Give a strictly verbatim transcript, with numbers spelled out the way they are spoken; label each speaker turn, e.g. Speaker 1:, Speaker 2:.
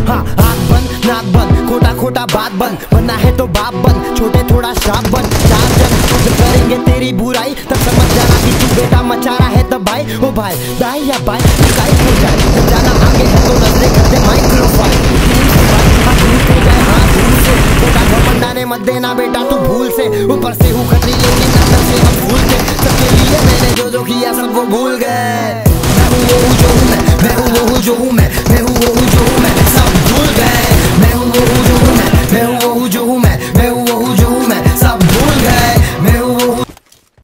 Speaker 1: हाँ आँख बंद नाक बंद खोटा खोटा बात बंद, बनना है तो बाप बन, छोटे थोड़ा शाप बन। चार जन जब करेंगे तेरी बुराई तब समझ जाना कि तू बेटा मचा रहा है तब भाई। ओ भाई दाई या बाई गाइड हो जाए, जब जाना आगे है तो नजरें करते माइक्रोफोन। हाँ दूर से जाए हाँ दूर से, बेटा घमंडाने मत देना बेटा तू भूल से। ऊपर से हूँ खतरी लेकिन अंदर से हम भूल के, सबके लिए मैंने जो जो किया सब वो भूल गए। मैं हूँ वो हूँ जो हूँ मैं, मैं हूँ वो हूँ जो हूँ मैं, मैं हूँ वो हूँ जो हूँ मैं।